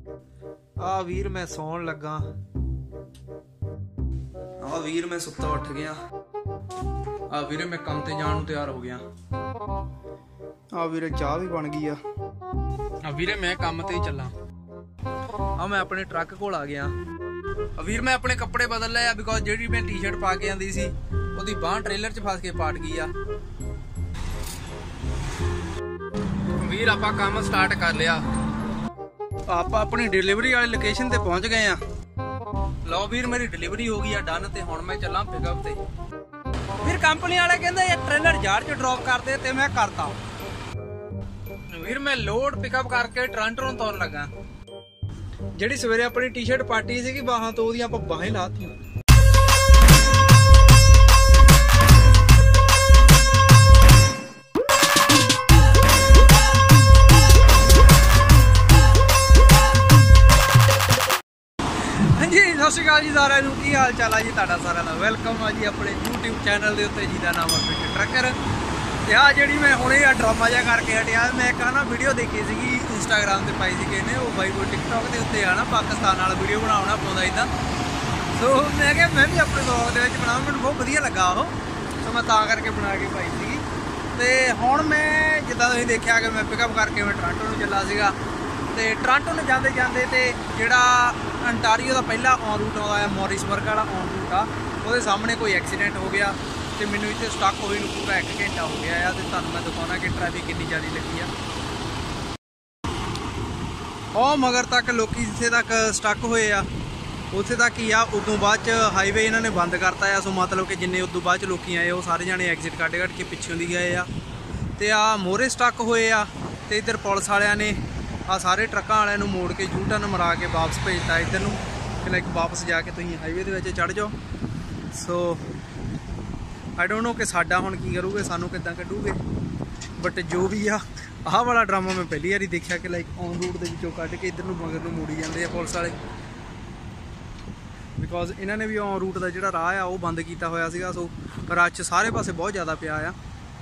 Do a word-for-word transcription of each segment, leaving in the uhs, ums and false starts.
आ वीर मैं सौन लगा। आ वीर मैं सुत्ता उठ गया। आ वीरे मैं काम ते जान नूं तैयार हो गया। आ वीरे चाह भी बन गई आ। आ वीरे मैं काम ते ही चला। आ मैं अपने ट्रक कोल आ गया। आ वीर मैं अपने कपड़े बदल लए बिकॉज जेहड़ी मैं टी शर्ट पा के आंदी सी ओदी बांह ट्रेलर च फस के पाट गई आ। वीर आपां काम स्टार्ट कर लिया। आपां अपनी डिलीवरी वाली लोकेशन ते पहुंच गए आ। लो वीर मेरी डिलीवरी हो गई आ डन ते हुण मैं चलां पिकअप ते। फिर कंपनी वाले कहंदे ये ट्रेलर जार च ड्रॉप कर दे ते मैं करता। वीर मैं लोड पिकअप करके टोरंटो ਨੂੰ ਤੁਰਨ ਲੱਗਾ। ਜਿਹੜੀ ਸਵੇਰੇ ਆਪਣੀ ਟੀ-ਸ਼ਰਟ ਪਾਟੀ ਸੀਗੀ ਬਾਹਾਂ ਤੋਂ ਉਹਦੀਆਂ ਆਪਾਂ ਬਾਹਾਂ ਲਾਤੀਆਂ। ਹਾਂਜੀ ਸਤਿ ਸ਼੍ਰੀ ਅਕਾਲ ਜੀ ਸਾਰਿਆਂ ਨੂੰ, ਕੀ ਹਾਲ ਚਾਲ ਆ ਜੀ ਤੁਹਾਡਾ ਸਾਰਿਆਂ ਦਾ। ਵੈਲਕਮ ਆ ਜੀ ਆਪਣੇ YouTube ਚੈਨਲ ਦੇ ਉੱਤੇ ਜਿਹਦਾ ਨਾਮ ਹੈ ਫਿਟ ਟਰੱਕਰ। ਤੇ ਆ ਜਿਹੜੀ ਮੈਂ ਹੁਣੇ ਆ ਡਰਾਮਾ ਜਿਹਾ ਕਰਕੇ ਹਟਿਆ, ਮੈਂ ਇੱਕ ਨਾ ਵੀਡੀਓ ਦੇਖੀ ਸੀਗੀ ਇੰਸਟਾਗ੍ਰਾਮ ਤੇ ਪਾਈ ਸੀ ਕਿਸੇ ਨੇ। ਉਹ ਬਾਈ ਕੋਈ ਟਿਕਟੌਕ ਦੇ ਉੱਤੇ ਆ ਨਾ ਪਾਕਿਸਤਾਨ ਨਾਲ ਵੀਡੀਓ ਬਣਾਉਣਾ ਪਾਉਂਦਾ ਇੱਦਾਂ। ਸੋ ਮੈਂ ਕਿਹਾ ਮੈਂ ਵੀ ਆਪਣੇ ਵਲੌਗ ਦੇ ਵਿੱਚ ਬਣਾਵਾਂ, ਮੈਨੂੰ ਬਹੁਤ ਵਧੀਆ ਲੱਗਾ ਉਹ, ਸੋ ਮੈਂ ਤਾਂ ਕਰਕੇ ਬਣਾ ਕੇ ਪਾਈ ਸੀਗੀ। ਤੇ ਹੁਣ ਮੈਂ ਜਿੱਦਾਂ ਤੁਸੀਂ ਦੇਖਿਆ ਕਿ ਮੈਂ ਪਿਕਅਪ ਕਰਕੇ ਮੈਂ ਟੋਰਾਂਟੋ ਨੂੰ ਚੱਲਾ ਸੀਗਾ। ਤੇ ਟੋਰਾਂਟੋ ਨੂੰ ਜਾਂਦੇ ਜਾਂਦੇ ਤੇ ਜਿਹੜਾ ਅੰਟਾਰੀਓ ਦਾ ਪਹਿਲਾ ਔਨ ਰੂਟ ਆਉਂਦਾ ਹੈ ਮੌਰਿਸਬਰਗ ਵਾਲਾ ਔਨ ਰੂਟ ਆ, ਉਹਦੇ ਸਾਹਮਣੇ ਕੋਈ ਐਕਸੀਡੈਂਟ ਹੋ ਗਿਆ ਤੇ ਮੈਨੂੰ ਇੱਥੇ ਸਟਕ ਹੋਈ ਨੂੰ ਪੂਰਾ ਇੱਕ ਘੰਟਾ ਹੋ ਗਿਆ ਆ। ਤੇ ਤੁਹਾਨੂੰ ਮੈਂ ਦਿਖਾਉਣਾ ਕਿ ਟ੍ਰੈਫਿਕ ਕਿੰਨੀ ਜ਼ਿਆਦਾ ਲੱਗੀ ਆ। ਉਹ ਮਗਰ ਤੱਕ ਲੋਕੀ ਜਿੱਥੇ ਤੱਕ ਸਟਕ ਹੋਏ ਆ ਉੱਥੇ ਤੱਕ ਹੀ ਆ। ਉਦੋਂ ਬਾਅਦ 'ਚ ਹਾਈਵੇ ਇਹਨਾਂ ਨੇ ਬੰਦ ਕਰਤਾ ਆ। ਸੋ ਮਤਲਬ ਕਿ ਜਿੰਨੇ ਉਦੋਂ ਬਾਅਦ 'ਚ ਲੋਕੀ ਆਏ ਉਹ ਸਾਰੇ ਜਾਣੇ ਐਗਜ਼ਿਟ ਕੱਢ ਕੱਢ ਕੇ ਪਿੱਛੋਂ ਦੀ ਗਏ ਆ। ਤੇ ਆ ਮੋਹਰੇ ਸਟਕ ਹੋਏ ਆ ਤੇ ਇੱਧਰ ਪੁਲਿਸ ਵਾਲਿਆਂ ਨੇ ਆ ਸਾਰੇ ਟਰੱਕਾਂ ਵਾਲਿਆਂ ਨੂੰ ਮੋੜ ਕੇ ਯੂ ਟਰਨ ਮਰਾ ਕੇ ਵਾਪਸ ਭੇਜਤਾ ਇੱਧਰ ਨੂੰ ਕਿ ਲਾਈਕ ਵਾਪਸ ਜਾ ਕੇ ਤੁਸੀਂ ਹਾਈਵੇ ਦੇ ਵਿੱਚ ਚੜ੍ਹ ਜਾਓ। ਸੋ ਆਈ ਡੋਂਟ ਨੋ ਕਿ ਸਾਡਾ ਹੁਣ ਕੀ ਕਰੂਗੇ, ਸਾਨੂੰ ਕਿੱਦਾਂ ਕੱਢੂਗੇ, ਬਟ ਜੋ ਵੀ ਆ ਆਹ ਵਾਲਾ ਡਰਾਮਾ ਮੈਂ ਪਹਿਲੀ ਵਾਰੀ ਦੇਖਿਆ ਕਿ ਲਾਈਕ ਔਨ ਰੂਟ ਦੇ ਵਿੱਚੋਂ ਕੱਢ ਕੇ ਇੱਧਰ ਨੂੰ ਮਗਰ ਨੂੰ ਮੋੜੀ ਜਾਂਦੇ ਆ ਪੁਲਿਸ ਵਾਲੇ। ਬਿਕੋਜ਼ ਇਹਨਾਂ ਨੇ ਵੀ ਔਨ ਰੂਟ ਦਾ ਜਿਹੜਾ ਰਾਹ ਆ ਉਹ ਬੰਦ ਕੀਤਾ ਹੋਇਆ ਸੀਗਾ। ਸੋ ਰਸ਼ ਸਾਰੇ ਪਾਸੇ ਬਹੁਤ ਜ਼ਿਆਦਾ ਪਿਆ ਆ।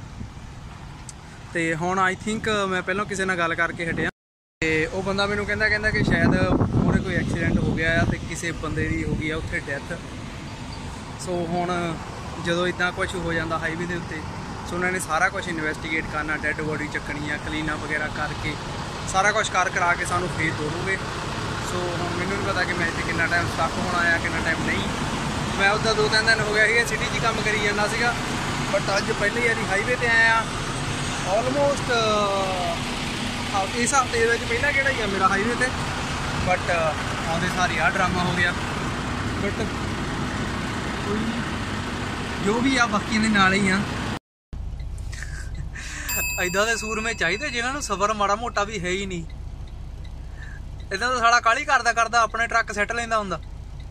ਤੇ ਹੁਣ ਆਈ ਥਿੰਕ ਮੈਂ ਪਹਿਲਾਂ ਕਿਸੇ ਨਾਲ ਗੱਲ ਕਰਕੇ ਹਟਿਆ ਤੇ ਉਹ ਬੰਦਾ ਮੈਨੂੰ ਕਹਿੰਦਾ ਕਹਿੰਦਾ ਕਿ ਸ਼ਾਇਦ ਮੂਹਰੇ ਕੋਈ ਐਕਸੀਡੈਂਟ ਹੋ ਗਿਆ ਆ ਤੇ ਕਿਸੇ ਬੰਦੇ ਦੀ ਹੋ ਗਈ ਆ ਉੱਥੇ ਡੈਥ। ਸੋ ਹੁਣ ਜਦੋਂ ਇੱਦਾਂ ਕੁਛ ਹੋ ਜਾਂਦਾ ਹਾਈਵੇ ਦੇ ਉੱਤੇ, ਸੋ ਉਹਨਾਂ ਨੇ ਸਾਰਾ ਕੁਛ ਇਨਵੈਸਟੀਗੇਟ ਕਰਨਾ, ਡੈੱਡ ਬੋਡੀ ਚੱਕਣੀ ਆ, ਕਲੀਨਅਪ ਵਗੈਰਾ ਕਰਕੇ ਸਾਰਾ ਕੁਛ ਕਰ ਕਰਾ ਕੇ ਸਾਨੂੰ ਫੇਰ ਤੋਰੂਗੇ। ਸੋ ਹੁਣ ਮੈਨੂੰ ਨਹੀਂ ਪਤਾ ਕਿ ਮੈਂ ਇੱਥੇ ਕਿੰਨਾ ਟਾਈਮ ਸਟਕ ਹੋਣਾ ਆ, ਕਿੰਨਾ ਟਾਈਮ ਨਹੀਂ। ਮੈਂ ਉੱਦਾਂ ਦੋ ਤਿੰਨ ਦਿਨ ਹੋ ਗਿਆ ਸੀਗਾ ਸਿਟੀ 'ਚ ਕੰਮ ਕਰੀ ਜਾਂਦਾ ਸੀਗਾ, ਬਟ ਅੱਜ ਪਹਿਲੀ ਵਾਰੀ ਹਾਈਵੇ 'ਤੇ ਆਇਆ। ਆਲਮੋਸਟ ਇਸ ਹਫ਼ਤੇ ਦੇ ਵਿੱਚ ਪਹਿਲਾਂ ਕਿਹੜਾ ਹੀ ਆ ਮੇਰਾ ਹਾਈਵੇ 'ਤੇ, ਬਟ ਆਉਂਦੇ ਸਾਰੀ ਆਹ ਡਰਾਮਾ ਹੋ ਗਿਆ। ਬਟ ਕੋਈ ਜੋ ਵੀ ਆ ਬਾਕੀ ਦੇ ਨਾਲ ਹੀ ਆ। ਇੱਦਾਂ ਦੇ ਸੂਰਮੇ ਚਾਹੀਦੇ ਜਿਹਨਾਂ ਨੂੰ ਸਬਰ ਮਾੜਾ ਮੋਟਾ ਵੀ ਹੈ ਹੀ ਨਹੀਂ। ਇੱਦਾਂ ਤਾਂ ਸਾਲਾ ਕਾਹਲੀ ਕਰਦਾ ਕਰਦਾ ਆਪਣੇ ਟਰੱਕ ਸੈੱਟ ਲੈਂਦਾ ਹੁੰਦਾ।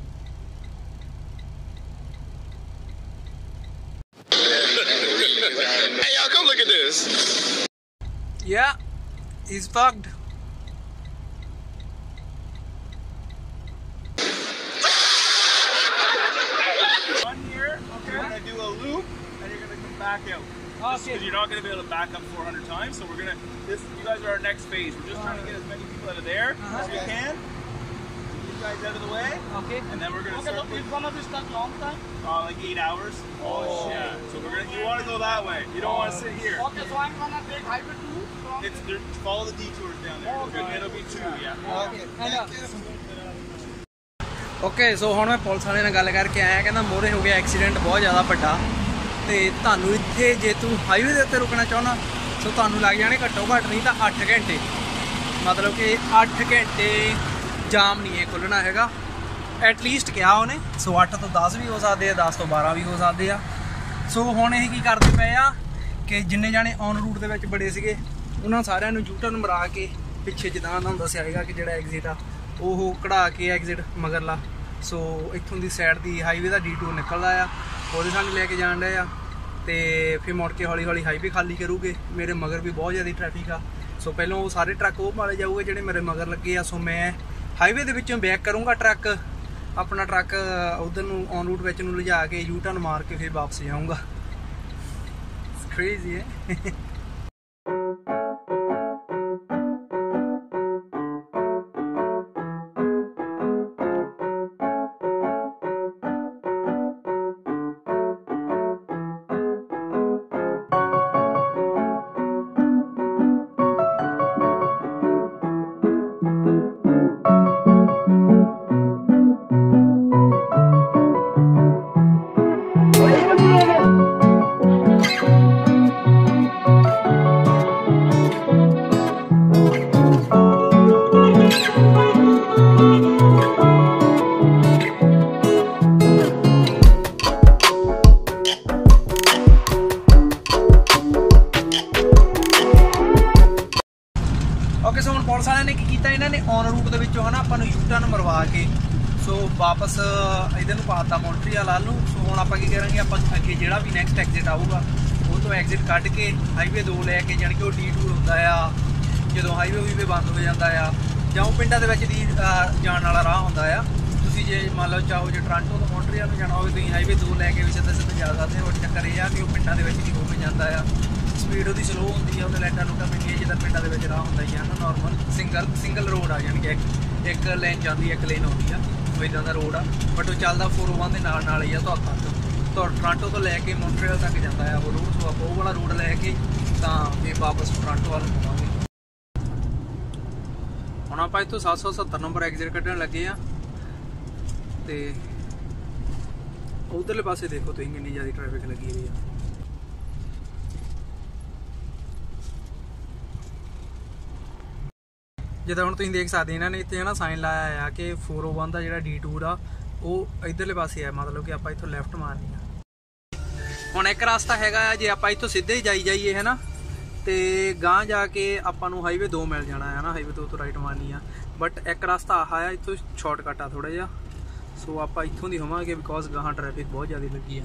Hey, y'all, come look at this. Yeah, he's fucked. One here, okay. You're gonna do a loop, and you're gonna come back out. Because Okay. you're not gonna be able to back up four hundred times, so we're gonna. This, you guys are our next phase. We're just trying to get as many people out of there Uh-huh. as we can. Get you guys out of the way, Okay. and then we're gonna Okay, start. look, it's gonna be stuck long time. Uh, like eight hours. Oh shit! So we're gonna. You want to go that way? You don't want to sit here. Okay, so I'm gonna take highway two from. It's there, follow the detours down there. Okay. It'll be two. Yeah. Okay. Okay so ਹੁਣ ਮੈਂ police ਵਾਲੇ ਨਾਲ ਗੱਲ ਕਰਕੇ ਆਇਆ, ਕਹਿੰਦਾ ਮੋਹਰੇ ਹੋ ਗਿਆ ਐਕਸੀਡੈਂਟ ਬਹੁਤ ਜ਼ਿਆਦਾ ਵੱਡਾ ਤੇ ਤੁਹਾਨੂੰ ਇੱਥੇ ਜੇ ਤੂੰ ਹਾਈਵੇ ਦੇ ਉੱਤੇ ਰੁਕਣਾ ਚਾਹੁੰਦਾ ਸੋ ਤੁਹਾਨੂੰ ਲੱਗ ਜਾਣੇ ਘੱਟੋ ਘੱਟ ਨਹੀਂ ਤਾਂ ਅੱਠ ਘੰਟੇ। ਮਤਲਬ ਕਿ ਅੱਠ ਘੰਟੇ ਜਾਮ ਨਹੀਂ ਇਹ ਖੁੱਲ੍ਹਣਾ ਹੈਗਾ ਐਟਲੀਸਟ ਕਿਹਾ ਉਹਨੇ। ਸੋ ਅੱਠ ਤੋਂ ਦਸ ਵੀ ਹੋ ਸਕਦੇ ਆ, ਦਸ ਤੋਂ ਬਾਰਾਂ ਵੀ ਹੋ ਸਕਦੇ ਆ। ਸੋ ਹੁਣ ਇਹ ਕੀ ਕਰਦੇ ਪਏ ਆ ਕਿ ਜਿੰਨੇ ਜਾਣੇ ਔਨ ਰੂਟ ਦੇ ਵਿੱਚ ਬੜੇ ਸੀਗੇ ਉਹਨਾਂ ਸਾਰਿਆਂ ਨੂੰ ਯੂ ਟਰਨ ਮਰਾ ਕੇ ਪਿੱਛੇ ਜਿੱਦਾਂ ਤੁਹਾਨੂੰ ਦੱਸਿਆ ਹੈਗਾ ਕਿ ਜਿਹੜਾ ਐਗਜ਼ਿਟ ਆ ਉਹ ਕਢਾ ਕੇ ਐਗਜ਼ਿਟ ਮਗਰਲਾ। ਸੋ ਇੱਥੋਂ ਦੀ ਸਾਈਡ ਦੀ ਹਾਈਵੇ ਦਾ ਡੀ ਟੂ ਨਿਕਲਦਾ ਆ, ਉਹਦੇ ਸਾਨੂੰ ਲੈ ਕੇ ਜਾਣ ਡਏ ਆ ਤੇ ਫਿਰ ਮੁੜ ਕੇ ਹੌਲੀ ਹੌਲੀ ਹਾਈਵੇ ਖਾਲੀ ਕਰੂਗੇ। ਮੇਰੇ ਮਗਰ ਵੀ ਬਹੁਤ ਜ਼ਿਆਦਾ ਟ੍ਰੈਫਿਕ ਆ। ਸੋ ਪਹਿਲਾਂ ਉਹ ਸਾਰੇ ਟਰੱਕ ਉਹ ਮਾਰੇ ਜਾਊਗੇ ਜਿਹੜੇ ਮੇਰੇ ਮਗਰ ਲੱਗੇ ਆ। ਸੋ ਮੈਂ ਹਾਈਵੇ ਦੇ ਵਿੱਚੋਂ ਬੈਕ ਕਰੂੰਗਾ ਟਰੱਕ, ਆਪਣਾ ਟਰੱਕ ਉਧਰ ਨੂੰ ਔਨ ਰੂਟ ਵਿੱਚ ਨੂੰ ਲਿਜਾ ਕੇ ਯੂ ਟਰਨ ਮਾਰ ਕੇ ਫਿਰ ਵਾਪਸ ਜਾਊਂਗਾ। ਕ੍ਰੇਜ਼ੀ ਹੈ। ਦੇ ਵਿੱਚੋਂ ਹੈ ਨਾ ਆਪਾਂ ਨੂੰ ਯੂ ਟਰਨ ਮਰਵਾ ਕੇ ਸੋ ਵਾਪਸ ਇਹਦੇ ਨੂੰ ਪਾਤਾ ਮੌਂਟਰੀਅਲ ਵੱਲ ਨੂੰ। ਸੋ ਹੁਣ ਆਪਾਂ ਕੀ ਕਰਾਂਗੇ, ਆਪਾਂ ਅੱਗੇ ਜਿਹੜਾ ਵੀ ਨੈਕਸਟ ਐਗਜ਼ਿਟ ਆਊਗਾ ਉਹ ਤੋਂ ਐਗਜ਼ਿਟ ਕੱਢ ਕੇ ਹਾਈਵੇ ਦੋ ਲੈ ਕੇ, ਜਾਣੀ ਕਿ ਉਹ ਡੀ ਟੂਰ ਹੁੰਦਾ ਆ ਜਦੋਂ ਹਾਈਵੇ ਵੀ ਬੰਦ ਹੋ ਜਾਂਦਾ ਆ, ਜਾਂ ਉਹ ਪਿੰਡਾਂ ਦੇ ਵਿੱਚ ਦੀ ਜਾਣ ਵਾਲਾ ਰਾਹ ਹੁੰਦਾ ਆ। ਤੁਸੀਂ ਜੇ ਮੰਨ ਲਓ ਚਾਹੋ ਜੇ ਟੋਰਾਂਟੋ ਤੋਂ ਮੌਂਟਰੀਅਲ ਨੂੰ ਜਾਣਾ ਹੋਵੇ, ਤੁਸੀਂ ਹਾਈਵੇ ਦੋ ਲੈ ਕੇ ਵੀ ਸਿੱਧੇ ਸਿੱਧੇ ਜਾ ਸਕਦੇ ਹੋ। ਚੱਕਰ ਇਹ ਆ ਕਿ ਉਹ ਪਿੰਡਾਂ ਦੇ ਵਿੱਚ ਦੀ ਹੋ ਕੇ ਜਾਂਦਾ ਆ, ਸਪੀਡ ਉਹਦੀ ਸਲੋ ਹੁੰਦੀ ਆ, ਉਹਦੇ ਲਾਈਟਾਂ ਲੂਟਾਂ ਪੈਂਦੀਆਂ ਜਿੱਦਾਂ ਪਿੰਡਾਂ ਦੇ ਵਿੱਚ ਰਾਹ ਹੁੰਦਾ ਹੀ ਆ ਨਾ ਨੋਰਮਲ ਸਿੰਗਲ ਸਿੰਗਲ ਰੋਡ ਆ, ਜਾਣੀ ਕਿ ਇੱਕ ਇੱਕ ਲੇਨ ਜਾਂਦੀ ਇੱਕ ਲੇਨ ਆਉਂਦੀ ਆ, ਉਹ ਇੱਦਾਂ ਦਾ ਰੋਡ ਆ। ਬਟ ਉਹ ਚੱਲਦਾ ਫੋਰ ਓ ਵਨ ਦੇ ਨਾਲ ਨਾਲ ਹੀ ਆ। ਤੁਹਾਡਾ ਤੋਂ ਟੋਰਾਂਟੋ ਤੋਂ ਲੈ ਕੇ ਮੌਂਟਰੀਅਲ ਤੱਕ ਜਾਂਦਾ ਆ ਉਹ ਰੋਡ। ਸੋ ਆਪਾਂ ਉਹ ਵਾਲਾ ਰੋਡ ਲੈ ਕੇ ਤਾਂ ਫਿਰ ਵਾਪਸ ਟੋਰਾਂਟੋ ਵੱਲ ਪਾਵਾਂਗੇ। ਹੁਣ ਆਪਾਂ ਇੱਥੋਂ ਸੱਤ ਸੌ ਸੱਤਰ ਨੰਬਰ ਐਗਜ਼ਿਟ ਕੱਢਣ ਲੱਗੇ ਆ ਤੇ ਉਧਰਲੇ ਪਾਸੇ ਦੇਖੋ ਤੁਸੀਂ ਕਿੰਨੀ ਜ਼ਿਆਦਾ ਟ੍ਰੈਫਿਕ ਲੱਗੀ ਹੋਈ ਆ। ਜਿੱਦਾਂ ਹੁਣ ਤੁਸੀਂ ਦੇਖ ਸਕਦੇ ਇਹਨਾਂ ਨੇ ਇੱਥੇ ਨਾ ਸਾਈਨ ਲਾਇਆ ਆ ਕਿ ਫੋਰ ਓ ਵਨ ਦਾ ਜਿਹੜਾ ਡੀ ਟੂਰ ਆ ਉਹ ਇਧਰਲੇ ਪਾਸੇ ਆ, ਮਤਲਬ ਕਿ ਆਪਾਂ ਇੱਥੋਂ ਲੈਫਟ ਮਾਰਨੀ ਆ। ਹੁਣ ਇੱਕ ਰਸਤਾ ਹੈਗਾ ਆ, ਜੇ ਆਪਾਂ ਇੱਥੋਂ ਸਿੱਧੇ ਹੀ ਜਾਈ ਜਾਈਏ ਹੈ ਨਾ ਤੇ ਗਾਂ ਜਾ ਕੇ ਆਪਾਂ ਨੂੰ ਹਾਈਵੇ ਦੋ ਮਿਲ ਜਾਣਾ ਹੈ ਨਾ, ਹਾਈਵੇ ਦੋ ਤੋਂ ਰਾਈਟ ਮਾਰਨੀ ਆ। ਬਟ ਇੱਕ ਰਸਤਾ ਆਹ ਆ, ਇੱਥੋਂ ਸ਼ਾਰਟਕਟ ਆ ਥੋੜਾ ਜਿਹਾ। ਸੋ ਆਪਾਂ ਇੱਥੋਂ ਦੀ ਹੋਵਾਂਗੇ ਬਿਕੋਜ਼ ਗਾਹਾਂ ਟ੍ਰੈਫਿਕ ਬਹੁਤ ਜ਼ਿਆਦਾ ਲੱਗੀ ਆ।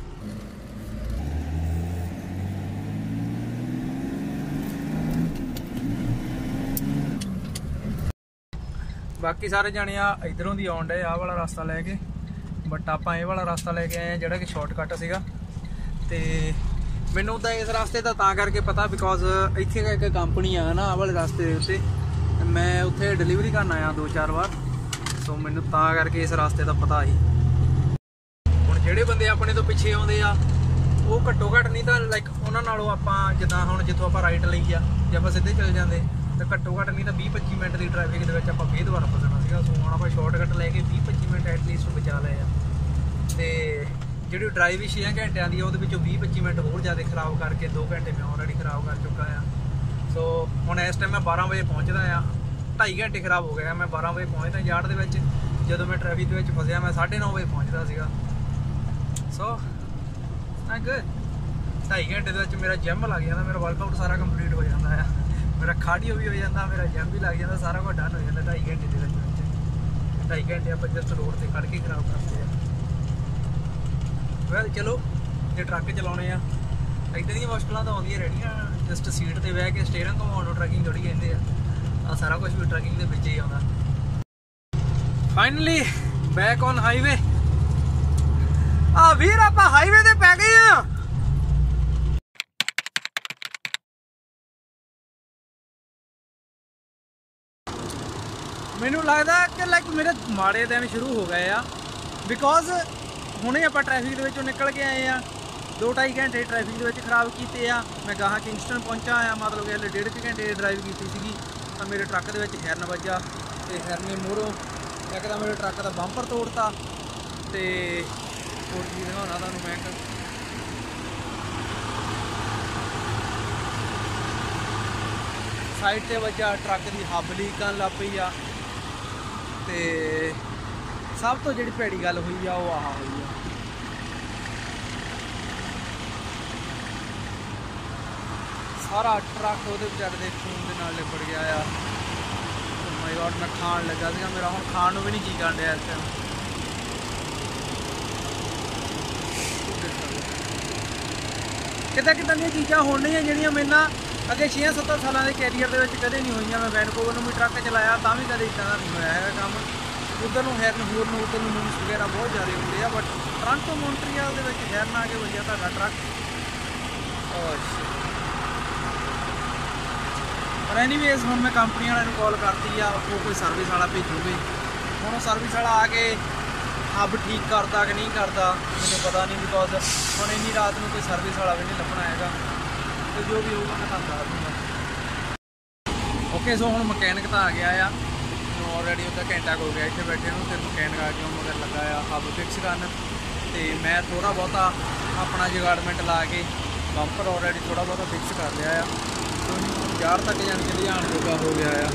ਬਾਕੀ ਸਾਰੇ ਜਾਣੇ ਆ ਇਧਰੋਂ ਦੀ ਆਉਣ ਡੇ ਆਹ ਵਾਲਾ ਰਸਤਾ ਲੈ ਕੇ, ਬਟ ਆਪਾਂ ਇਹ ਵਾਲਾ ਰਸਤਾ ਲੈ ਕੇ ਆਏ ਆ ਜਿਹੜਾ ਕਿ ਸ਼ਾਰਟਕਟ ਸੀਗਾ। ਤੇ ਮੈਨੂੰ ਤਾਂ ਇਸ ਰਸਤੇ ਦਾ ਤਾਂ ਕਰਕੇ ਪਤਾ ਬਿਕੋਜ਼ ਇੱਥੇ ਇੱਕ ਕੰਪਨੀ ਆ ਨਾ ਆਹ ਵਾਲੇ ਰਸਤੇ ਦੇ ਉੱਤੇ, ਮੈਂ ਉੱਥੇ ਡਿਲੀਵਰੀ ਕਰਨ ਆਇਆ ਦੋ ਚਾਰ ਵਾਰ। ਸੋ ਮੈਨੂੰ ਤਾਂ ਕਰਕੇ ਇਸ ਰਸਤੇ ਦਾ ਪਤਾ ਸੀ। ਹੁਣ ਜਿਹੜੇ ਬੰਦੇ ਆਪਣੇ ਤੋਂ ਪਿੱਛੇ ਆਉਂਦੇ ਆ ਉਹ ਘੱਟੋ ਘੱਟ ਨਹੀਂ ਤਾਂ ਲਾਈਕ ਉਹਨਾਂ ਨਾਲੋਂ ਆਪਾਂ ਜਿੱਦਾਂ ਹੁਣ ਜਿੱਥੋਂ ਆਪਾਂ ਰਾਈਟ ਲਈ ਆ ਜੇ ਆਪਾਂ ਸਿੱਧੇ ਚਲੇ ਜਾਂਦੇ ਤਾਂ ਘੱਟੋ ਘੱਟ ਨਹੀਂ ਤਾਂ ਵੀਹ ਪੱਚੀ ਮਿੰਟ ਦੀ ਟ੍ਰੈਫਿਕ ਦੇ ਵਿੱਚ ਆਪਾਂ ਫੇਰ ਦੁਬਾਰਾ ਫਸਣਾ ਸੀਗਾ। ਸੋ ਹੁਣ ਆਪਾਂ ਸ਼ਾਰਟਕਟ ਲੈ ਕੇ ਵੀਹ ਪੱਚੀ ਮਿੰਟ ਐਟਲੀਸਟ ਬਚਾ ਲਏ ਆ। ਤੇ ਜਿਹੜੀ ਡਰਾਈਵ ਵੀ ਛੇ ਘੰਟਿਆਂ ਦੀ ਆ ਉਹਦੇ ਵਿੱਚੋਂ ਵੀਹ ਪੱਚੀ ਮਿੰਟ ਹੋਰ ਜ਼ਿਆਦਾ ਖਰਾਬ ਕਰਕੇ ਦੋ ਘੰਟੇ ਮੈਂ ਆਲਰੇਡੀ ਖਰਾਬ ਕਰ ਚੁੱਕਾ ਆ। ਸੋ ਹੁਣ ਇਸ ਟਾਈਮ ਮੈਂ ਬਾਰਾਂ ਵਜੇ ਪਹੁੰਚਦਾ ਆ, ਢਾਈ ਘੰਟੇ ਖਰਾਬ ਹੋ ਗਿਆ। ਮੈਂ ਬਾਰਾਂ ਵਜੇ ਪਹੁੰਚਦਾ ਯਾਰਡ ਦੇ ਵਿੱਚ, ਜਦੋਂ ਮੈਂ ਟ੍ਰੈਫਿਕ ਦੇ ਵਿੱਚ ਫਸਿਆ ਮੈਂ ਸਾਢੇ ਨੌ ਵਜੇ ਪਹੁੰਚਦਾ ਸੀਗਾ। ਸੋ ਆ ਗੁੱਡ, ਢਾਈ ਘੰਟੇ ਦੇ ਵਿੱਚ ਮੇਰਾ ਜਿਮ ਲੱਗ ਜਾਂਦਾ, ਮੇਰਾ ਵਰਕਆਊਟ ਸਾਰਾ ਕੰਪਲੀਟ ਹੋ ਜਾਂਦਾ ਆ, ਮੇਰਾ ਕਾਰਡੀਓ ਵੀ ਹੋ ਜਾਂਦਾ, ਮੇਰਾ ਜਿਮ ਵੀ ਲੱਗ ਜਾਂਦਾ, ਸਾਰਾ ਕੁਝ ਡਨ ਹੋ ਜਾਂਦਾ ਢਾਈ ਘੰਟੇ ਦੇ ਵਿੱਚ। ਢਾਈ ਘੰਟੇ ਆਪਾਂ ਜਸਟ ਰੋਡ ਤੇ ਖੜ ਕੇ ਖਰਾਬ ਕਰਦੇ ਆ। ਵੈਲ ਚਲੋ ਜੇ ਟਰੱਕ ਚਲਾਉਣੇ ਆ ਇੱਦਾਂ ਦੀਆਂ ਮੁਸ਼ਕਲਾਂ ਤਾਂ ਆਉਂਦੀਆਂ ਰਹਿਣੀਆਂ। ਜਸਟ ਸੀਟ ਤੇ ਬਹਿ ਕੇ ਸਟੀਅਰਿੰਗ ਘੁਮਾਉਣ ਨੂੰ ਟਰੱਕਿੰਗ ਥੋੜ੍ਹੀ ਕਹਿੰਦੇ ਆ, ਆ ਸਾਰਾ ਕੁਝ ਵੀ ਟਰੱਕਿੰਗ ਦੇ ਵਿੱਚ ਹੀ ਆਉਂਦਾ। Finally back on highway. ਆ ਵੀਰ ਆਪਾਂ ਹਾਈਵੇ ਤੇ ਪੈ ਗਏ ਆ। ਮੈਨੂੰ ਲੱਗਦਾ ਕਿ ਲਾਈਕ ਮੇਰੇ ਮਾੜੇ ਦਿਨ ਸ਼ੁਰੂ ਹੋ ਗਏ ਆ ਬਿਕੋਜ਼ ਹੁਣੇ ਆਪਾਂ ਟ੍ਰੈਫਿਕ ਦੇ ਵਿੱਚੋਂ ਨਿਕਲ ਕੇ ਆਏ ਆ। ਦੋ ਢਾਈ ਘੰਟੇ ਟ੍ਰੈਫਿਕ ਦੇ ਵਿੱਚ ਖਰਾਬ ਕੀਤੇ ਆ। ਮੈਂ ਗਾਹਾਂ ਕਿੰਗਸਟਨ ਪਹੁੰਚਾ ਆ, ਮਤਲਬ ਕਿ ਹਲੇ ਡੇਢ ਕੁ ਘੰਟੇ ਦੀ ਡਰਾਈਵ ਕੀਤੀ ਸੀਗੀ ਤਾਂ ਮੇਰੇ ਟਰੱਕ ਦੇ ਵਿੱਚ ਹੈਰਨ ਵੱਜਾ ਤੇ ਹੈਰਨ ਨੇ ਮੂਹਰੋਂ ਇੱਕ ਤਾਂ ਮੇਰੇ ਟਰੱਕ ਦਾ ਬੰਪਰ ਤੋੜਤਾ ਤੇ ਹੋਰ ਕੀ ਦਿਖਾਉਣਾ ਤੁਹਾਨੂੰ ਮੈਂ ਇੱਕ ਸਾਈਡ ਤੇ ਵੱਜਾ, ਟਰੱਕ ਦੀ ਹੱਬ ਲੀਕ ਕਰਨ ਲੱਗ ਪਈ ਆ। ਤੇ ਸਭ ਤੋਂ ਜਿਹੜੀ ਭੈੜੀ ਗੱਲ ਹੋਈ ਆ ਉਹ ਆਹ ਹੋਈ ਆ, ਸਾਰਾ ਟਰੱਕ ਉਹਦੇ ਵਿਚਾਰੇ ਦੇ ਖੂਨ ਦੇ ਨਾਲ ਲਿਬੜ ਗਿਆ ਆ। ਓ ਮਾਈ ਗॉड, ਮੈਂ ਖਾਣ ਲੱਗਾ ਸੀਗਾ, ਮੇਰਾ ਹੁਣ ਖਾਣ ਨੂੰ ਵੀ ਨਹੀਂ ਜੀ ਕਰਨ ਡਿਆ ਇਸ ਟਾਈਮ। ਕਿੱਦਾਂ ਕਿੱਦਾਂ ਦੀਆਂ ਚੀਜ਼ਾਂ ਹੋਣੀਆਂ ਜਿਹੜੀਆਂ ਮੇਰੇ ਨਾਲ ਅੱਗੇ ਛੇ ਸੱਤ ਸਾਲਾਂ ਦੇ ਕੈਰੀਅਰ ਦੇ ਵਿੱਚ ਕਦੇ ਨਹੀਂ ਹੋਈਆਂ। ਮੈਂ ਵੈਨਕੂਵਰ ਨੂੰ ਵੀ ਟਰੱਕ ਚਲਾਇਆ ਤਾਂ ਵੀ ਕਦੇ ਇੱਦਾਂ ਦਾ ਨਹੀਂ ਹੋਇਆ ਹੈਗਾ ਕੰਮ। ਉੱਧਰ ਨੂੰ ਹੈਰਨ ਹੋਰ ਨੂੰ ਉੱਧਰ ਨੂੰ ਮੂਨਸ ਵਗੈਰਾ ਬਹੁਤ ਜ਼ਿਆਦਾ ਹੁੰਦੇ ਆ, ਬਟ ਟੋਰਾਂਟੋ ਮੌਂਟਰੀਅਲ ਦੇ ਵਿੱਚ ਹੈਰਨ ਆ ਕੇ ਵੱਜਿਆ ਤੁਹਾਡਾ ਟਰੱਕ। ਪਰ ਐਨੀਵੇਜ਼ ਹੁਣ ਮੈਂ ਕੰਪਨੀ ਵਾਲਿਆਂ ਨੂੰ ਕਾਲ ਕਰਤੀ ਆ, ਉਹ ਕੋਈ ਸਰਵਿਸ ਵਾਲਾ ਭੇਜੂਗੇ। ਹੁਣ ਉਹ ਸਰਵਿਸ ਵਾਲਾ ਆ ਕੇ ਹੱਬ ਠੀਕ ਕਰਦਾ ਕਿ ਨਹੀਂ ਕਰਦਾ ਮੈਨੂੰ ਪਤਾ ਨਹੀਂ, ਬਿਕੋਜ਼ ਹੁਣ ਇੰਨੀ ਰਾਤ ਨੂੰ ਕੋਈ ਸਰਵਿਸ ਵਾਲਾ ਵੀ ਨਹੀਂ ਲੱਭਣਾ ਹੈਗਾ। ਤੇ ਜੋ ਵੀ ਹੋਊਗਾ ਮੈਂ ਤੁਹਾਨੂੰ ਦੱਸ ਦੂੰਗਾ। ਓਕੇ, ਸੋ ਹੁਣ ਮਕੈਨਿਕ ਤਾਂ ਆ ਗਿਆ ਆ, ਆਲਰੇਡੀ ਉਹਦਾ ਘੰਟਾ ਹੋ ਗਿਆ ਇੱਥੇ ਬੈਠੇ ਨੂੰ। ਤੇ ਮਕੈਨਿਕ ਆ ਕੇ ਉਹ ਮਗਰ ਲੱਗਾ ਆ ਹੱਬ ਫਿਕਸ ਕਰਨ। ਤੇ ਮੈਂ ਥੋੜ੍ਹਾ ਬਹੁਤਾ ਆਪਣਾ ਜਗਾੜਮੈਂਟ ਲਾ ਕੇ ਬੰਪਰ ਆਲਰੇਡੀ ਥੋੜ੍ਹਾ ਬਹੁਤਾ ਫਿਕਸ ਕਰ ਲਿਆ ਆ। ਯਾਰ ਤੱਕ ਜਾਣ ਕੇ ਲਿਆਉਣ ਜੋਗਾ ਹੋ ਗਿਆ ਆ।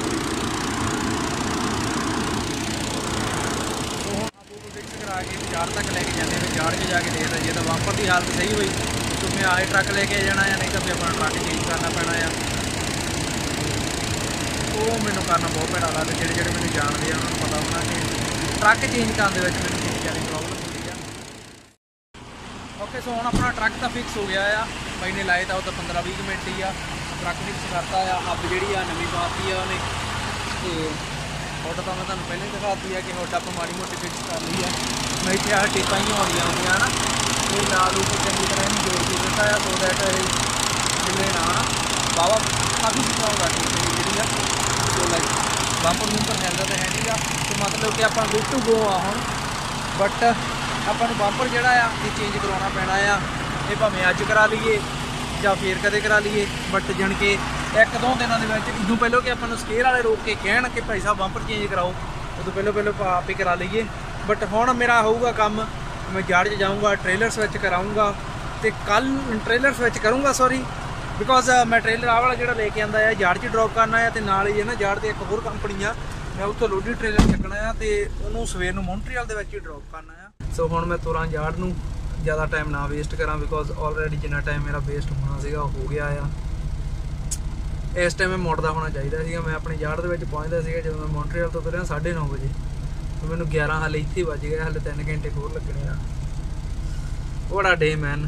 ਸੋ ਹੁਣ ਹੱਬ ਫਿਕਸ ਕਰਾ ਕੇ ਯਾਰ ਤੱਕ ਲੈ ਕੇ ਜਾਂਦੇ ਨੇ। ਯਾਰ ਕੇ ਜਾ ਕੇ ਦੇਖਦਾ ਜੇ ਤਾਂ ਬੰਪਰ ਦੀ ਹਾਲਤ ਸਹੀ ਹੋਈ ਤਾਂ ਮੈਂ ਆਏ ਟਰੱਕ ਲੈ ਕੇ ਜਾਣਾ ਆ, ਨਹੀਂ ਤਾਂ ਫਿਰ ਆਪਣਾ ਟਰੱਕ ਚੇਂਜ ਕਰਨਾ ਪੈਣਾ ਆ। ਉਹ ਮੈਨੂੰ ਕਰਨਾ ਬਹੁਤ ਭੈੜਾ ਲੱਗਦਾ। ਜਿਹੜੇ ਜਿਹੜੇ ਮੈਨੂੰ ਜਾਣਦੇ ਆ ਉਹਨਾਂ ਨੂੰ ਪਤਾ ਹੋਣਾ ਕਿ ਟਰੱਕ ਚੇਂਜ ਕਰਨ ਦੇ ਵਿੱਚ ਮੈਨੂੰ ਕਿੰਨੀ ਜ਼ਿਆਦਾ ਪ੍ਰੋਬਲਮ ਹੁੰਦੀ ਆ। ਓਕੇ, ਸੋ ਹੁਣ ਆਪਣਾ ਟਰੱਕ ਤਾਂ ਫਿਕਸ ਹੋ ਗਿਆ ਆ। ਬਾਈ ਨੇ ਲਾਏ ਤਾਂ ਉਹ ਤਾਂ ਪੰਦਰਾਂ ਵੀਹ ਮਿੰਟ ਹੀ ਆ। ਟਰੱਕ ਫਿਕਸ ਕਰਤਾ ਆ। ਹੱਬ ਜਿਹੜੀ ਆ ਨਵੀਂ ਪਾਤੀ ਆ ਉਹਨੇ, ਤੇ ਹੁੱਡ ਤਾਂ ਮੈਂ ਤੁਹਾਨੂੰ ਪਹਿਲਾਂ ਹੀ ਦਿਖਾਤੀ ਆ ਕਿ ਹੁੱਡ ਆਪਾਂ ਮਾੜੀ ਮੋਟੀ ਫਿਕਸ ਕਰ ਲਈ ਆ। ਮੈਂ ਇੱਥੇ ਆਹ ਟੇਪਾਂ ਹੀ ਆਉਂਦੀਆਂ ਹੁੰਦੀਆਂ ਨਾ, ਇਹ ਨਾਲ ਉੱਤੇ ਚੰਗੀ ਤਰ੍ਹਾਂ ਇਹਨੂੰ ਜੋੜ ਕੇ ਦਿੱਤਾ ਆ ਸੋ ਦੈਟ ਇਹ ਜਿਵੇਂ ਨਾ ਬਾਵਾ ਕਾਫੀ ਸਟਰੋਂਗ ਆ ਟੇਪ ਜਿਹੜੀ ਆ। ਸੋ ਲਾਈਕ ਬੰਪਰ ਬੰਪਰ ਹੈਲਦਾ ਤਾਂ ਹੈ ਨਹੀਂ ਗਾ, ਤੇ ਮਤਲਬ ਕਿ ਆਪਾਂ ਗੁੱਡ ਟੂ ਗੋ ਆ ਹੁਣ। ਬਟ ਆਪਾਂ ਨੂੰ ਬੰਪਰ ਜਿਹੜਾ ਆ ਇਹ ਚੇਂਜ ਕਰਵਾਉਣਾ ਪੈਣਾ ਆ। ਇਹ ਭਾਵੇਂ ਅੱਜ ਕਰਾ ਲਈਏ ਜਾਂ ਫੇਰ ਕਦੇ ਕਰਾ ਲਈਏ, ਬਟ ਜਾਣੀ ਕਿ ਇੱਕ ਦੋ ਦਿਨਾਂ ਦੇ ਵਿੱਚ ਇਦੋਂ ਪਹਿਲਾਂ ਕਿ ਆਪਾਂ ਨੂੰ ਸਕੇਅਰ ਵਾਲੇ ਰੋਕ ਕੇ ਕਹਿਣ ਕਿ ਭਾਈ ਸਾਹਿਬ ਬੰਪਰ ਚੇਂਜ ਕਰਾਓ, ਉਦੋਂ ਪਹਿਲਾਂ ਪਹਿਲਾਂ ਆਪਾਂ ਆਪ ਹੀ ਕਰਾ ਲਈਏ। ਬਟ ਹੁਣ ਮੇਰਾ ਹੋਊਗਾ ਕੰਮ, ਮੈਂ ਯਾਰਡ 'ਚ ਜਾਊਂਗਾ, ਟ੍ਰੇਲਰ ਸਵਿਚ ਕਰਾਊਂਗਾ, ਅਤੇ ਕੱਲ੍ਹ ਟ੍ਰੇਲਰ ਸਵਿਚ ਕਰੂੰਗਾ ਸੌਰੀ ਬਿਕੋਜ਼ ਮੈਂ ਟ੍ਰੇਲਰ ਆਹ ਵਾਲਾ ਜਿਹੜਾ ਲੈ ਕੇ ਆਂਦਾ ਆ ਯਾਰਡ 'ਚ ਡਰੋਪ ਕਰਨਾ ਆ, ਅਤੇ ਨਾਲ ਹੀ ਹੈ ਨਾ ਯਾਰਡ 'ਤੇ ਇੱਕ ਹੋਰ ਕੰਪਨੀ ਆ, ਮੈਂ ਉੱਥੋਂ ਲੋਡੀ ਟ੍ਰੇਲਰ ਚੱਕਣਾ ਆ ਅਤੇ ਉਹਨੂੰ ਸਵੇਰ ਨੂੰ ਮੌਂਟਰੀਅਲ ਦੇ ਵਿੱਚ ਹੀ ਡਰੋਪ ਕਰਨਾ ਆ। ਸੋ ਹੁਣ ਮੈਂ ਤੁਰਾਂ ਯਾਰਡ ਨੂੰ, ਜ਼ਿਆਦਾ ਟਾਈਮ ਨਾ ਵੇਸਟ ਕਰਾਂ ਬਿਕੋਜ਼ ਆਲਰੇਡੀ ਜਿੰਨਾ ਟਾਈਮ ਮੇਰਾ ਵੇਸਟ ਹੋਣਾ ਸੀਗਾ ਉਹ ਹੋ ਗਿਆ ਆ। ਇਸ ਟਾਈਮ ਮੈਂ ਮੁੜਦਾ ਹੋਣਾ ਚਾਹੀਦਾ ਸੀਗਾ। ਮੈਂ ਆਪਣੇ ਯਾਰਡ ਦੇ ਵਿੱਚ ਪਹੁੰਚਦਾ ਸੀਗਾ ਜਦੋਂ ਮੈਂ ਮੌਂਟਰੀਅਲ ਤੋਂ ਤੁਰਿਆ ਸਾਢੇ ਨੌ ਵਜੇ, ਮੈਨੂੰ ਗਿਆਰਾਂ ਹਾਲੇ ਇੱਥੇ ਵੱਜ ਗਏ, ਹਾਲੇ ਤਿੰਨ ਘੰਟੇ ਹੋਰ ਲੱਗਣੇ ਆ। ਬੜਾ ਡੇ ਮੈਨ।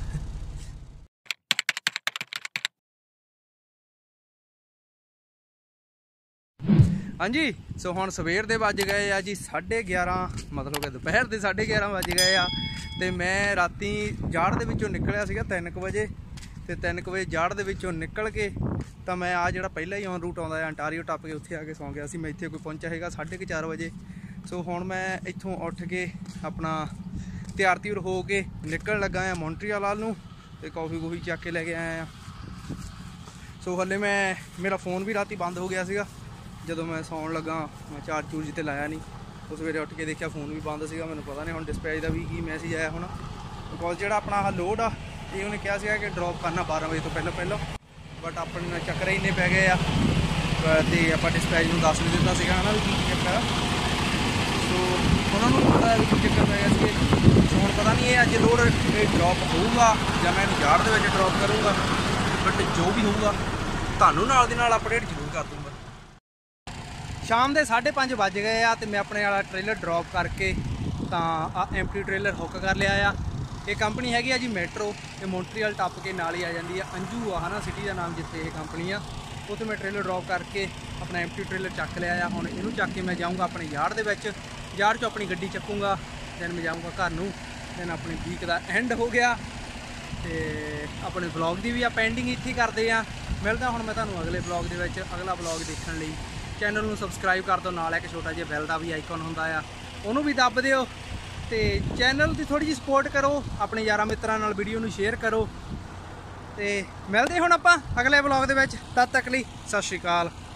ਹਾਂਜੀ, ਸੋ ਹੁਣ ਸਵੇਰ ਦੇ ਵੱਜ ਗਏ ਆ ਜੀ ਸਾਢੇ ਗਿਆਰਾਂ, ਮਤਲਬ ਕਿ ਦੁਪਹਿਰ ਦੇ ਸਾਢੇ ਗਿਆਰਾਂ ਵੱਜ ਗਏ ਆ। ਅਤੇ ਮੈਂ ਰਾਤੀ ਜਾੜ ਦੇ ਵਿੱਚੋਂ ਨਿਕਲਿਆ ਸੀਗਾ ਤਿੰਨ ਕੁ ਵਜੇ, ਅਤੇ ਤਿੰਨ ਕੁ ਵਜੇ ਜਾੜ ਦੇ ਵਿੱਚੋਂ ਨਿਕਲ ਕੇ ਤਾਂ ਮੈਂ ਆ ਜਿਹੜਾ ਪਹਿਲਾਂ ਹੀ ਔਨ ਰੂਟ ਆਉਂਦਾ ਹੈ ਅੰਟਾਰੀਓ ਟੱਪ ਕੇ ਉੱਥੇ ਆ ਕੇ ਸੌਂ ਗਿਆ ਸੀ। ਮੈਂ ਇੱਥੇ ਕੋਈ ਪਹੁੰਚਿਆ ਹੈਗਾ ਸਾਢੇ ਕੁ ਚਾਰ ਵਜੇ। ਸੋ ਹੁਣ ਮੈਂ ਇੱਥੋਂ ਉੱਠ ਕੇ ਆਪਣਾ ਤਿਆਰ ਤਿਉਰ ਹੋ ਕੇ ਨਿਕਲਣ ਲੱਗਾ ਆ ਮੌਂਟਰੀਅਲ ਵੱਲ ਨੂੰ, ਅਤੇ ਕੌਫੀ ਕੂਫੀ ਚੱਕ ਕੇ ਲੈ ਕੇ ਆਇਆ ਆ। ਸੋ ਹਾਲੇ ਮੈਂ ਮੇਰਾ ਫ਼ੋਨ ਵੀ ਰਾਤੀ ਬੰਦ ਹੋ ਗਿਆ ਸੀਗਾ ਜਦੋਂ ਮੈਂ ਸੌਣ ਲੱਗਾ। ਮੈਂ ਚਾਰਜ ਚੂਰਜ 'ਤੇ ਲਾਇਆ ਨਹੀਂ, ਉਹ ਸਵੇਰੇ ਉੱਠ ਕੇ ਦੇਖਿਆ ਫ਼ੋਨ ਵੀ ਬੰਦ ਸੀਗਾ। ਮੈਨੂੰ ਪਤਾ ਨਹੀਂ ਹੁਣ ਡਿਸਪੈਚ ਦਾ ਵੀ ਕੀ ਮੈਸੇਜ ਆਇਆ ਹੁਣ, ਬਿਕੋਜ਼ ਜਿਹੜਾ ਆਪਣਾ ਆਹ ਲੋਡ ਆ ਇਹ ਉਹਨੇ ਕਿਹਾ ਸੀਗਾ ਕਿ ਡਰੋਪ ਕਰਨਾ ਬਾਰਾਂ ਵਜੇ ਤੋਂ ਪਹਿਲਾਂ ਪਹਿਲਾਂ, ਬਟ ਆਪਣੇ ਨਾਲ ਚੱਕਰ ਇੰਨੇ ਪੈ ਗਏ ਆ ਅਤੇ ਆਪਾਂ ਡਿਸਪੈਚ ਨੂੰ ਦੱਸ ਨਹੀਂ ਦਿੱਤਾ ਸੀਗਾ ਹੈ ਨਾ ਵੀ ਕੀ ਕੀ ਚੱਕਰ ਆ। ਸੋ ਉਹਨਾਂ ਨੂੰ ਪਤਾ ਵੀ ਕੀ ਚੱਕਰ ਪੈ ਗਿਆ ਸੀ। ਸੋ ਹੁਣ ਪਤਾ ਨਹੀਂ ਇਹ ਅੱਜ ਲੋਡ ਇਹ ਡਰੋਪ ਹੋਊਗਾ ਜਾਂ ਮੈਂ ਇਹਨੂੰ ਯਾਰਡ ਦੇ ਵਿੱਚ ਡਰੋਪ ਕਰੂੰਗਾ, ਬਟ ਜੋ ਵੀ ਹੋਊਗਾ ਤੁਹਾਨੂੰ ਨਾਲ ਦੀ ਨਾਲ ਅਪਡੇਟ ਜ਼ਰੂਰ ਕਰ ਦੂੰਗਾ। ਸ਼ਾਮ ਦੇ ਸਾਢੇ ਪੰਜ ਵੱਜ ਗਏ ਆ, ਅਤੇ ਮੈਂ ਆਪਣੇ ਵਾਲਾ ਟ੍ਰੇਲਰ ਡਰੋਪ ਕਰਕੇ ਤਾਂ ਆ ਐਮਟੀ ਟ੍ਰੇਲਰ ਹੁੱਕ ਕਰ ਲਿਆ ਆ। ਇਹ ਕੰਪਨੀ ਹੈਗੀ ਆ ਜੀ ਮੈਟਰੋ, ਇਹ ਮੌਂਟਰੀਅਲ ਟੱਪ ਕੇ ਨਾਲ ਹੀ ਆ ਜਾਂਦੀ ਆ। ਅੰਜੂ ਆ ਹੈ ਨਾ ਸਿਟੀ ਦਾ ਨਾਮ ਜਿੱਥੇ ਇਹ ਕੰਪਨੀ ਆ, ਉੱਥੇ ਮੈਂ ਟ੍ਰੇਲਰ ਡਰੋਪ ਕਰਕੇ ਆਪਣਾ ਐਮਟੀ ਟ੍ਰੇਲਰ ਚੱਕ ਲਿਆ ਆ। ਹੁਣ ਇਹਨੂੰ ਚੱਕ ਕੇ ਮੈਂ ਜਾਊਂਗਾ ਆਪਣੇ ਯਾਰਡ ਦੇ ਵਿੱਚ, ਯਾਰਡ 'ਚੋਂ ਆਪਣੀ ਗੱਡੀ ਚੱਕੂੰਗਾ, ਦੈਨ ਮੈਂ ਜਾਊਂਗਾ ਘਰ ਨੂੰ। ਦੈਨ ਆਪਣੀ ਵੀਕ ਦਾ ਐਂਡ ਹੋ ਗਿਆ, ਅਤੇ ਆਪਣੇ ਵਲੌਗ ਦੀ ਵੀ ਆਪਾਂ ਐਂਡਿੰਗ ਇੱਥੇ ਕਰਦੇ ਆ। ਮਿਲਦਾ ਹੁਣ ਮੈਂ ਤੁਹਾਨੂੰ ਅਗਲੇ ਵਲੌਗ ਦੇ ਵਿੱਚ। ਅਗਲਾ ਵਲੌਗ ਦੇਖਣ ਲਈ ਚੈਨਲ ਨੂੰ ਸਬਸਕ੍ਰਾਈਬ ਕਰ ਦਿਓ, ਨਾਲ ਇੱਕ ਛੋਟਾ ਜਿਹਾ ਬੈਲ ਦਾ ਵੀ ਆਈਕਨ ਹੁੰਦਾ ਆ, ਉਹਨੂੰ ਵੀ ਦੱਬ ਦਿਓ, ਅਤੇ ਚੈਨਲ ਦੀ ਥੋੜ੍ਹੀ ਜਿਹੀ ਸਪੋਰਟ ਕਰੋ, ਆਪਣੇ ਯਾਰਾਂ ਮਿੱਤਰਾਂ ਨਾਲ ਵੀਡੀਓ ਨੂੰ ਸ਼ੇਅਰ ਕਰੋ। ਅਤੇ ਮਿਲਦੇ ਹੁਣ ਆਪਾਂ ਅਗਲੇ ਵਲੌਗ ਦੇ ਵਿੱਚ, ਤਦ ਤੱਕ ਲਈ ਸਤਿ ਸ਼੍ਰੀ ਅਕਾਲ।